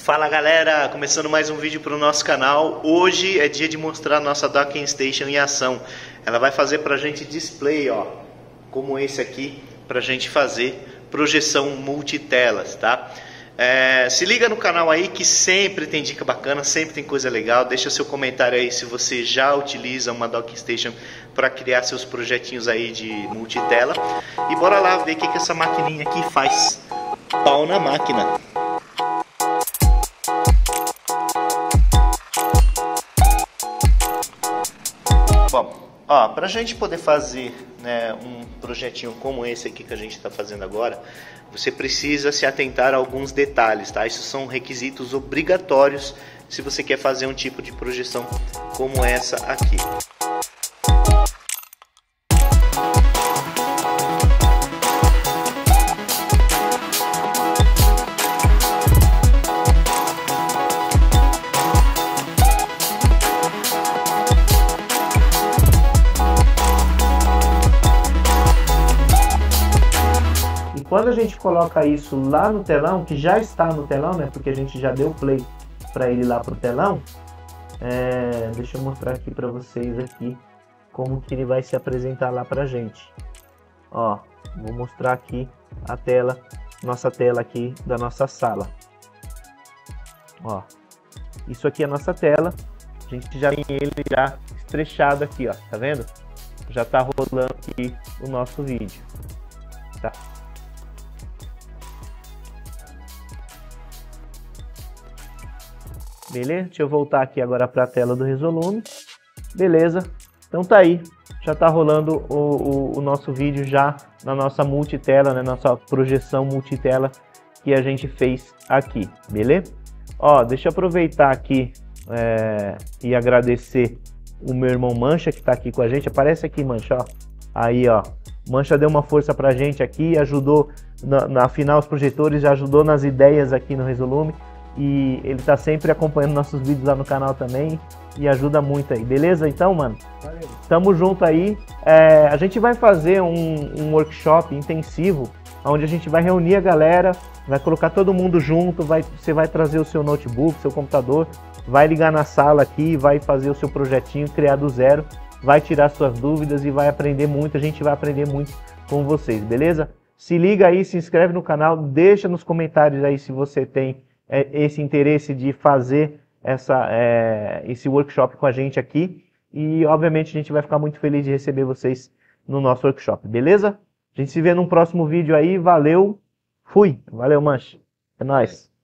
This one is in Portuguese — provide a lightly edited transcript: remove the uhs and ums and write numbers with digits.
Fala galera, começando mais um vídeo para o nosso canal. Hoje é dia de mostrar a nossa Docking Station em ação. Ela vai fazer para a gente display, ó, como esse aqui, para a gente fazer projeção multitelas, tá? Se liga no canal aí que sempre tem dica bacana, sempre tem coisa legal. Deixa seu comentário aí se você já utiliza uma Docking Station para criar seus projetinhos aí de multitela. E bora lá ver o que essa maquininha aqui faz. Pau na máquina. Bom, ó, para a gente poder fazer, né, um projetinho como esse aqui que a gente está fazendo agora, você precisa se atentar a alguns detalhes, tá? Esses são requisitos obrigatórios se você quer fazer um tipo de projeção como essa aqui. Quando a gente coloca isso lá no telão, que já está no telão, né? Porque a gente já deu play para ele lá pro telão. Deixa eu mostrar aqui para vocês aqui como que ele vai se apresentar lá pra gente. Ó, vou mostrar aqui a tela, nossa tela aqui da nossa sala. Ó, isso aqui é a nossa tela. A gente já tem ele já estrechado aqui, ó, tá vendo? Já tá rolando aqui o nosso vídeo, tá? Beleza? Deixa eu voltar aqui agora para a tela do Resolume. Beleza? Então tá aí. Já tá rolando o nosso vídeo já na nossa multitela, né? Nossa projeção multitela que a gente fez aqui. Beleza? Ó, deixa eu aproveitar aqui e agradecer o meu irmão Mancha que tá aqui com a gente. Aparece aqui, Mancha, ó. Aí, ó. Mancha deu uma força pra gente aqui, ajudou na afinar os projetores, já ajudou nas ideias aqui no Resolume. E ele tá sempre acompanhando nossos vídeos lá no canal também e ajuda muito aí, beleza? Então, mano, tamo junto aí. A gente vai fazer um workshop intensivo, onde a gente vai reunir a galera, vai colocar todo mundo junto, você vai trazer o seu notebook, seu computador, vai ligar na sala aqui, vai fazer o seu projetinho, criar do zero, vai tirar suas dúvidas e vai aprender muito, a gente vai aprender muito com vocês, beleza? Se liga aí, se inscreve no canal, deixa nos comentários aí se você tem esse interesse de fazer esse workshop com a gente aqui. E obviamente a gente vai ficar muito feliz de receber vocês no nosso workshop, beleza? A gente se vê num próximo vídeo aí, valeu, fui, valeu Mancha, é nóis.